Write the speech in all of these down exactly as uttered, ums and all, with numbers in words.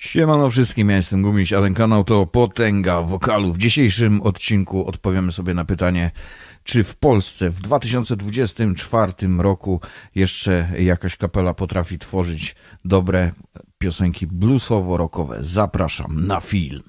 Siemano wszystkim, ja jestem Gumiś, a ten kanał to Potęga Wokalu. W dzisiejszym odcinku odpowiemy sobie na pytanie, czy w Polsce w dwa tysiące dwudziestym czwartym roku jeszcze jakaś kapela potrafi tworzyć dobre piosenki bluesowo-rockowe. Zapraszam na film.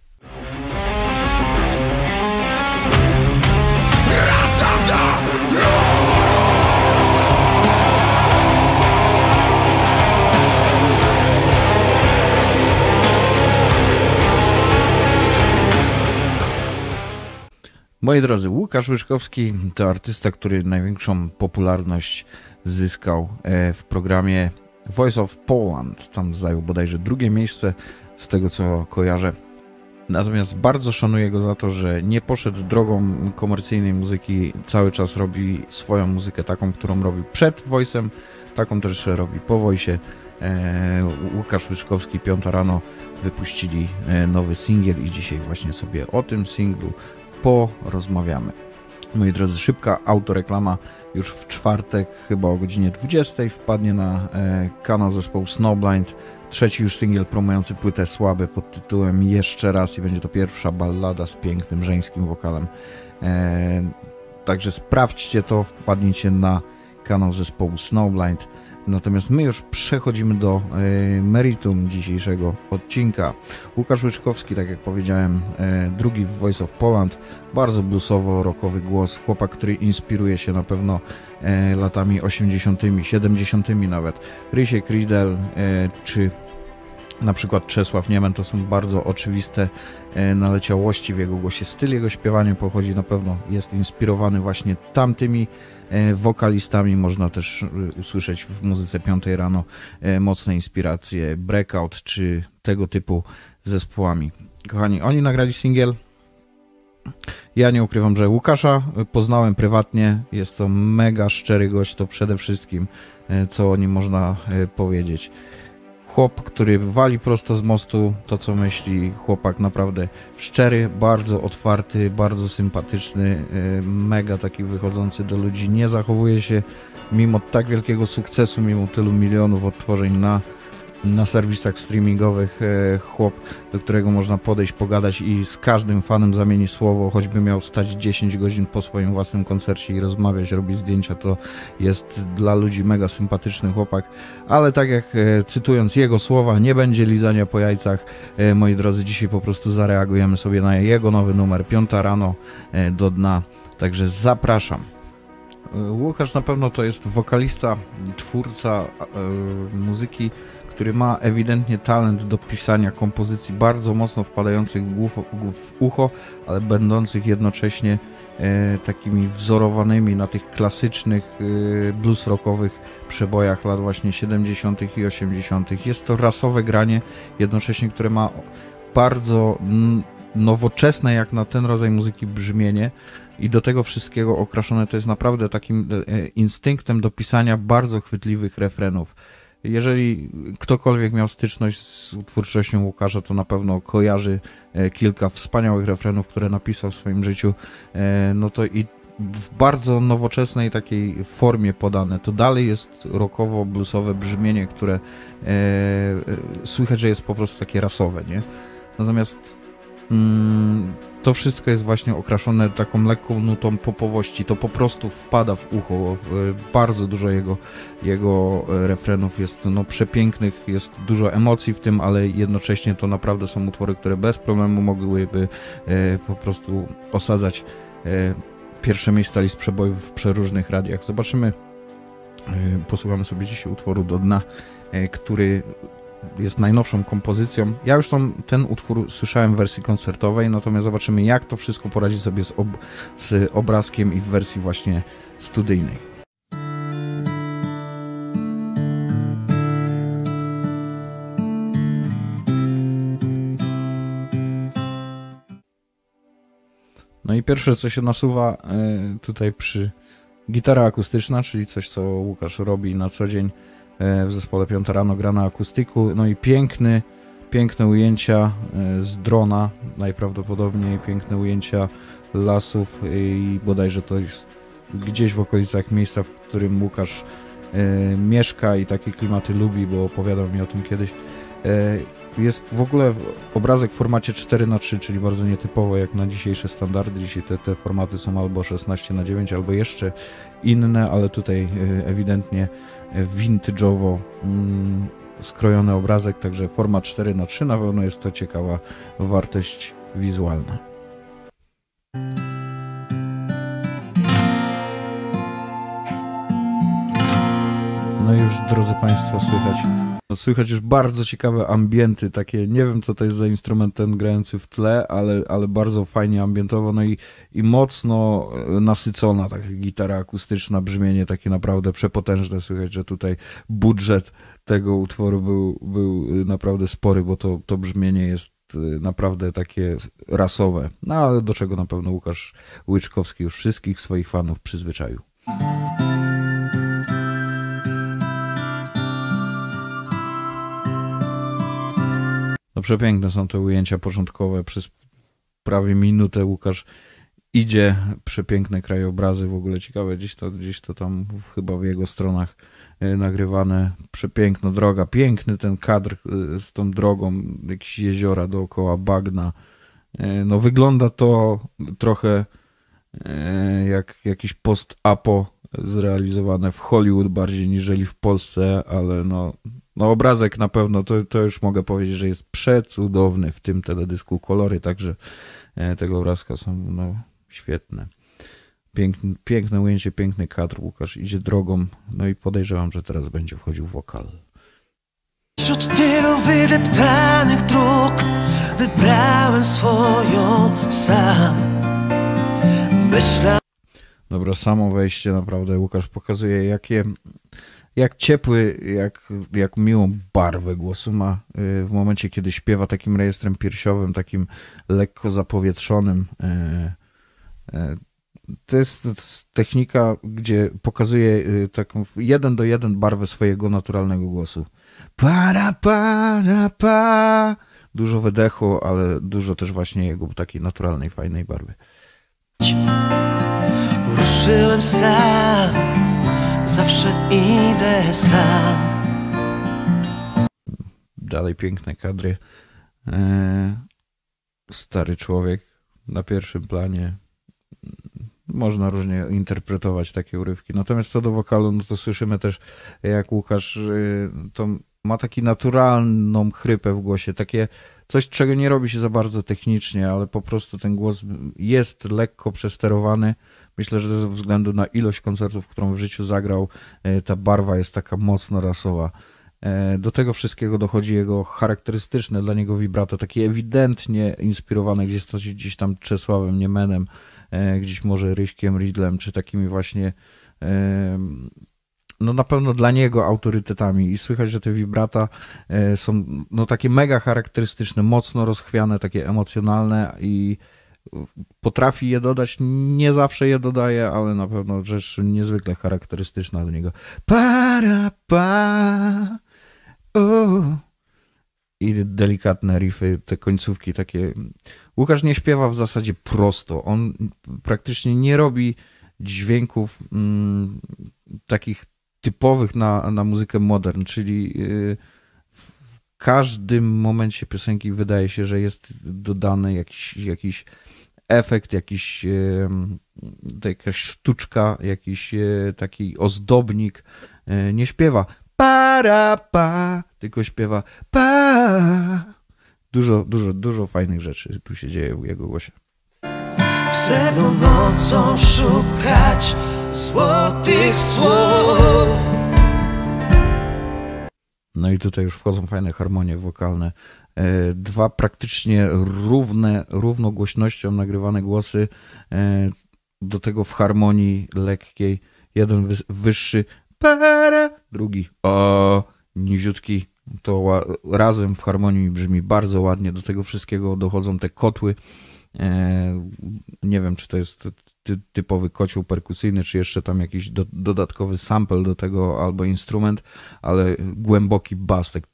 Moi drodzy, Łukasz Łyczkowski to artysta, który największą popularność zyskał w programie Voice of Poland. Tam zajął bodajże drugie miejsce, z tego co kojarzę. Natomiast bardzo szanuję go za to, że nie poszedł drogą komercyjnej muzyki. Cały czas robi swoją muzykę, taką, którą robi przed Voice'em, taką też robi po Voice'ie. Łukasz Łyczkowski, Piąta rano, wypuścili nowy singiel i dzisiaj właśnie sobie o tym singlu porozmawiamy. Moi drodzy, szybka autoreklama. Już w czwartek, chyba o godzinie dwudziestej, wpadnie na e, kanał zespołu Snowblind. Trzeci już singiel promujący płytę Słaby pod tytułem Jeszcze raz i będzie to pierwsza ballada z pięknym żeńskim wokalem. E, także sprawdźcie to, wpadnijcie na kanał zespołu Snowblind. Natomiast my już przechodzimy do e, meritum dzisiejszego odcinka. Łukasz Łyczkowski, tak jak powiedziałem, e, drugi w Voice of Poland, bardzo bluesowo-rockowy głos, chłopak, który inspiruje się na pewno e, latami osiemdziesiątymi, siedemdziesiątymi nawet. Rysiek Riedel e, czy na przykład Czesław Niemen to są bardzo oczywiste e, naleciałości w jego głosie. Styl jego śpiewania pochodzi na pewno, jest inspirowany właśnie tamtymi e, wokalistami. Można też e, usłyszeć w muzyce Piątej rano e, mocne inspiracje Breakout czy tego typu zespołami. Kochani, oni nagrali singiel. Ja nie ukrywam, że Łukasza poznałem prywatnie. Jest to mega szczery gość, to przede wszystkim e, co o nim można e, powiedzieć. Chłop, który wali prosto z mostu to, co myśli. Chłopak naprawdę szczery, bardzo otwarty, bardzo sympatyczny, mega taki wychodzący do ludzi. Nie zachowuje się mimo tak wielkiego sukcesu, mimo tylu milionów odtworzeń na, na serwisach streamingowych. Chłop, do którego można podejść, pogadać i z każdym fanem zamieni słowo, choćby miał stać dziesięć godzin po swoim własnym koncercie i rozmawiać, robić zdjęcia. To jest dla ludzi mega sympatyczny chłopak, ale tak jak e, cytując jego słowa, nie będzie lizania po jajcach. E, moi drodzy, dzisiaj po prostu zareagujemy sobie na jego nowy numer Piąta rano e, do dna, także zapraszam. E, Łukasz na pewno to jest wokalista, twórca e, muzyki, który ma ewidentnie talent do pisania kompozycji bardzo mocno wpadających w ucho, ale będących jednocześnie e, takimi wzorowanymi na tych klasycznych e, blues rockowych przebojach lat właśnie siedemdziesiątych i osiemdziesiątych. Jest to rasowe granie, jednocześnie, które ma bardzo nowoczesne jak na ten rodzaj muzyki brzmienie i do tego wszystkiego okraszone to jest naprawdę takim e, instynktem do pisania bardzo chwytliwych refrenów. Jeżeli ktokolwiek miał styczność z twórczością Łukasza, to na pewno kojarzy kilka wspaniałych refrenów, które napisał w swoim życiu, no to i w bardzo nowoczesnej takiej formie podane. To dalej jest rockowo-bluesowe brzmienie, które e, słychać, że jest po prostu takie rasowe, nie? Natomiast mm, to wszystko jest właśnie okraszone taką lekką nutą popowości. To po prostu wpada w ucho. Bardzo dużo jego, jego refrenów jest no, przepięknych, jest dużo emocji w tym, ale jednocześnie to naprawdę są utwory, które bez problemu mogłyby e, po prostu osadzać e, pierwsze miejsca list przebojów w przeróżnych radiach. Zobaczymy, e, posłuchamy sobie dzisiaj utworu Do dna, e, który jest najnowszą kompozycją. Ja już tam, ten utwór słyszałem w wersji koncertowej, natomiast zobaczymy, jak to wszystko poradzi sobie z, ob z obrazkiem i w wersji właśnie studyjnej. No i pierwsze, co się nasuwa tutaj przy gitara akustyczna, czyli coś, co Łukasz robi na co dzień w zespole Piąta rano, gra na akustyku, no i piękny, piękne ujęcia z drona, najprawdopodobniej piękne ujęcia lasów i bodajże to jest gdzieś w okolicach miejsca, w którym Łukasz e, mieszka i takie klimaty lubi, bo opowiadał mi o tym kiedyś. E, jest w ogóle obrazek w formacie cztery na trzy, czyli bardzo nietypowo jak na dzisiejsze standardy. Dzisiaj te, te formaty są albo szesnaście na dziewięć, albo jeszcze inne, ale tutaj ewidentnie vintage'owo mm, skrojony obrazek, także format cztery na trzy, na pewno jest to ciekawa wartość wizualna. No już, drodzy Państwo, słychać no, słychać już bardzo ciekawe ambienty, takie, nie wiem co to jest za instrument ten grający w tle, ale, ale bardzo fajnie ambientowo, no i, i mocno nasycona taka gitara akustyczna, brzmienie takie naprawdę przepotężne. Słychać, że tutaj budżet tego utworu był, był naprawdę spory, bo to, to brzmienie jest naprawdę takie rasowe, no ale do czego na pewno Łukasz Łyczkowski już wszystkich swoich fanów przyzwyczaił. No przepiękne są te ujęcia początkowe, przez prawie minutę Łukasz idzie, przepiękne krajobrazy, w ogóle ciekawe, gdzieś to, gdzieś to tam w, chyba w jego stronach y, nagrywane, przepiękna droga, piękny ten kadr y, z tą drogą, jakieś jeziora dookoła, bagna, y, no wygląda to trochę y, jak jakiś post-apo zrealizowane w Hollywood bardziej niżeli w Polsce, ale no No obrazek na pewno, to, to już mogę powiedzieć, że jest przecudowny w tym teledysku. Kolory także tego obrazka są no, świetne. Piękne, piękne ujęcie, piękny kadr. Łukasz idzie drogą, no i podejrzewam, że teraz będzie wchodził wokal. Wśród tylu wydeptanych dróg wybrałem swoją sam. Myślałem... Dobra, samo wejście naprawdę Łukasz pokazuje, jakie... jak ciepły, jak, jak miłą barwę głosu ma w momencie, kiedy śpiewa takim rejestrem piersiowym, takim lekko zapowietrzonym. To jest technika, gdzie pokazuje taką jeden do jeden barwę swojego naturalnego głosu. Para, para, pa. Dużo wydechu, ale dużo też właśnie jego takiej naturalnej, fajnej barwy. Ruszyłem sam. Zawsze idę sam. Dalej piękne kadry. Eee, stary człowiek na pierwszym planie. Można różnie interpretować takie urywki. Natomiast co do wokalu, no to słyszymy też, jak Łukasz to ma taki naturalną chrypę w głosie. Takie coś, czego nie robi się za bardzo technicznie, ale po prostu ten głos jest lekko przesterowany. Myślę, że ze względu na ilość koncertów, którą w życiu zagrał, ta barwa jest taka mocno rasowa. Do tego wszystkiego dochodzi jego charakterystyczne dla niego vibrato, takie ewidentnie inspirowane gdzieś, gdzieś tam Czesławem Niemenem, gdzieś może Ryśkiem Ridlem, czy takimi właśnie no na pewno dla niego autorytetami. I słychać, że te vibrata są no takie mega charakterystyczne, mocno rozchwiane, takie emocjonalne i potrafi je dodać, nie zawsze je dodaje, ale na pewno rzecz niezwykle charakterystyczna do niego. Para, pa, o. I delikatne riffy, te końcówki takie. Łukasz nie śpiewa w zasadzie prosto. On praktycznie nie robi dźwięków mm, takich typowych na, na muzykę modern, czyli yy, w każdym momencie piosenki wydaje się, że jest dodany jakiś, jakiś efekt, jakiś, yy, jakaś sztuczka, jakiś yy, taki ozdobnik. Yy, nie śpiewa para, pa, tylko śpiewa pa. Dużo, dużo, dużo fajnych rzeczy tu się dzieje w jego głosie. Wsewną nocą szukać złotych słów. No i tutaj już wchodzą fajne harmonie wokalne. Dwa praktycznie równe, równogłośnością nagrywane głosy, do tego w harmonii lekkiej. Jeden wyższy, para, drugi o, niziutki. To razem w harmonii brzmi bardzo ładnie. Do tego wszystkiego dochodzą te kotły. Nie wiem, czy to jest ty, typowy kocioł perkusyjny, czy jeszcze tam jakiś do, dodatkowy sample do tego, albo instrument, ale głęboki bas, tak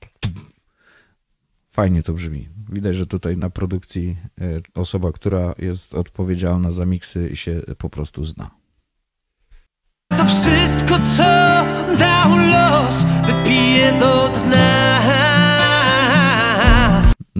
fajnie to brzmi. Widać, że tutaj na produkcji osoba, która jest odpowiedzialna za miksy, się po prostu zna. To wszystko, co dał los, wypiję do dna.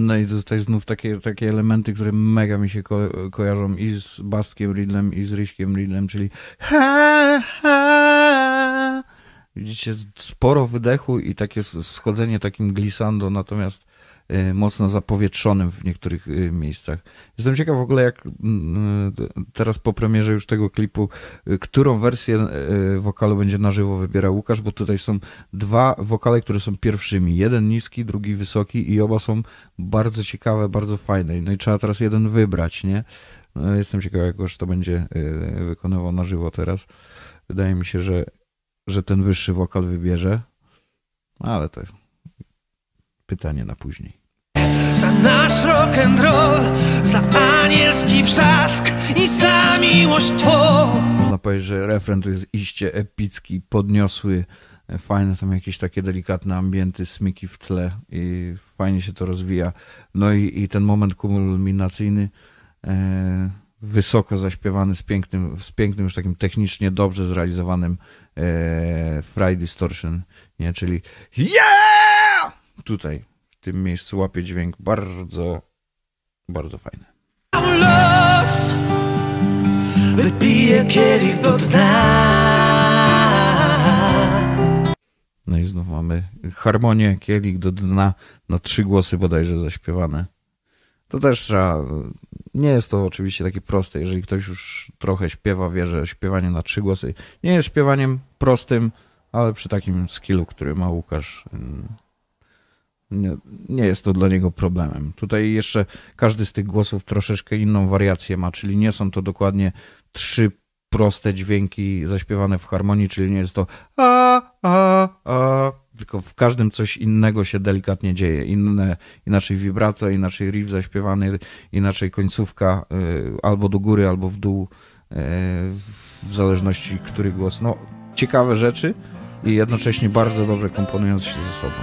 No i tutaj znów takie, takie elementy, które mega mi się ko kojarzą i z Bastkiem Ridlem, i z Ryśkiem Ridlem, czyli ha, ha. Widzicie, sporo wydechu i takie schodzenie takim glissando, natomiast y, mocno zapowietrzonym w niektórych y, miejscach. Jestem ciekaw w ogóle, jak y, teraz po premierze już tego klipu, y, którą wersję y, wokalu będzie na żywo wybierał Łukasz, bo tutaj są dwa wokale, które są pierwszymi. Jeden niski, drugi wysoki i oba są bardzo ciekawe, bardzo fajne. No i trzeba teraz jeden wybrać, nie? No, jestem ciekaw, jak już to będzie y, wykonywał na żywo teraz. Wydaje mi się, że że ten wyższy wokal wybierze, ale to jest pytanie na później. Za nasz rock and roll, za anielski wrzask i za miłość twą. Można powiedzieć, że refren to jest iście epicki, podniosły, fajne tam jakieś takie delikatne ambienty, smyki w tle i fajnie się to rozwija. No i, i ten moment kulminacyjny, e, wysoko zaśpiewany z pięknym, z pięknym już takim technicznie dobrze zrealizowanym e, Fry Distortion, nie? Czyli yeah! Tutaj, w tym miejscu łapie dźwięk bardzo, bardzo fajny. Los wypije kielich do dna. No i znów mamy harmonię, kielich do dna, na trzy głosy bodajże zaśpiewane. To też trzeba, nie jest to oczywiście takie proste, jeżeli ktoś już trochę śpiewa, wie, że śpiewanie na trzy głosy nie jest śpiewaniem prostym, ale przy takim skillu, który ma Łukasz, nie, nie jest to dla niego problemem. Tutaj jeszcze każdy z tych głosów troszeczkę inną wariację ma, czyli nie są to dokładnie trzy proste dźwięki zaśpiewane w harmonii, czyli nie jest to a, a, a, tylko w każdym coś innego się delikatnie dzieje. Inne, inaczej vibrato, inaczej riff zaśpiewany, inaczej końcówka y, albo do góry, albo w dół, y, w zależności który głos. No, ciekawe rzeczy i jednocześnie bardzo dobrze komponując się ze sobą.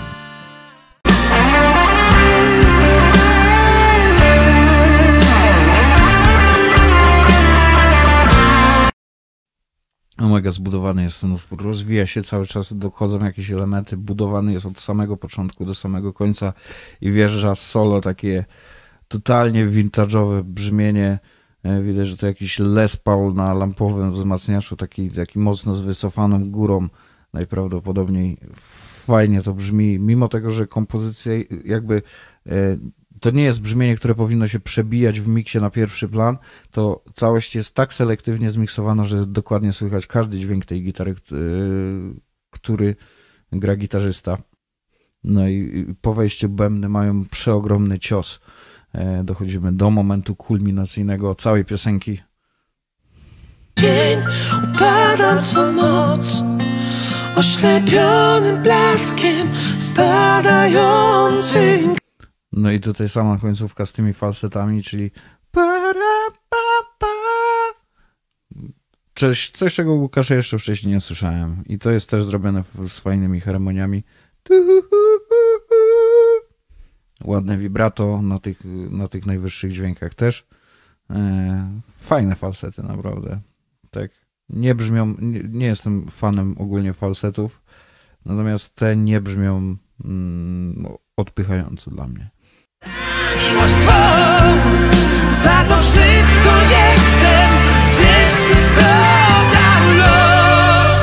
Mega zbudowany jest ten utwór, rozwija się cały czas, dochodzą jakieś elementy, budowany jest od samego początku do samego końca i wjeżdża solo, takie totalnie vintage'owe brzmienie. Widać, że to jakiś Les Paul na lampowym wzmacniaczu, taki, taki mocno z wycofaną górą najprawdopodobniej. Fajnie to brzmi, mimo tego, że kompozycja jakby... To nie jest brzmienie, które powinno się przebijać w miksie na pierwszy plan, to całość jest tak selektywnie zmiksowana, że dokładnie słychać każdy dźwięk tej gitary, który gra gitarzysta. No i po wejściu bębny mają przeogromny cios. Dochodzimy do momentu kulminacyjnego całej piosenki. Dzień upadam co noc, oślepionym blaskiem spadającym. No i tutaj sama końcówka z tymi falsetami, czyli coś, coś czego Łukasza jeszcze wcześniej nie słyszałem. I to jest też zrobione z fajnymi harmoniami. Ładne vibrato na tych, na tych najwyższych dźwiękach też. Fajne falsety naprawdę. Tak. Nie brzmią, nie, nie jestem fanem ogólnie falsetów, natomiast te nie brzmią mm, odpychająco dla mnie. Miłość twą, za to wszystko jestem wdzięczny, co dał los.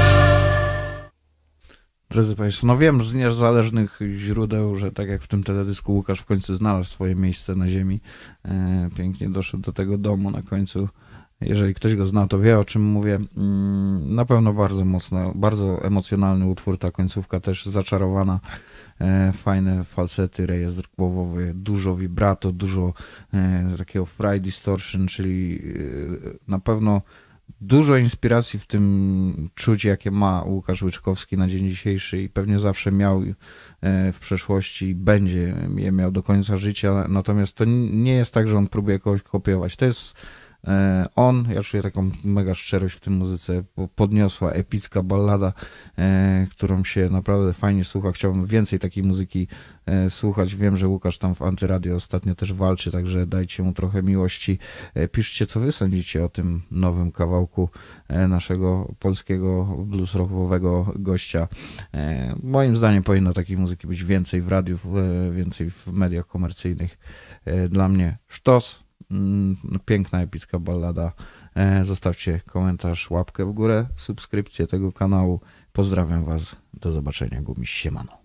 Drodzy Państwo, no wiem z niezależnych źródeł, że tak jak w tym teledysku Łukasz w końcu znalazł swoje miejsce na ziemi. E, pięknie doszedł do tego domu na końcu. Jeżeli ktoś go zna, to wie, o czym mówię. Mm, na pewno bardzo mocno, bardzo emocjonalny utwór, ta końcówka też zaczarowana. E, fajne falsety, rejestr głowowy, dużo vibrato, dużo e, takiego fry distortion, czyli e, na pewno dużo inspiracji w tym czuć, jakie ma Łukasz Łyczkowski na dzień dzisiejszy i pewnie zawsze miał e, w przeszłości i będzie je miał do końca życia, natomiast to nie jest tak, że on próbuje kogoś kopiować. To jest On, ja czuję taką mega szczerość w tym muzyce, podniosła epicka ballada, którą się naprawdę fajnie słucha. Chciałbym więcej takiej muzyki słuchać. Wiem, że Łukasz tam w Antyradio ostatnio też walczy, także dajcie mu trochę miłości. Piszcie, co wy sądzicie o tym nowym kawałku naszego polskiego blues rockowego gościa. Moim zdaniem powinno takiej muzyki być więcej w radiu, więcej w mediach komercyjnych. Dla mnie sztos. Piękna, epicka ballada. Zostawcie komentarz, łapkę w górę, subskrypcję tego kanału. Pozdrawiam was. Do zobaczenia. Gumiś, siemano.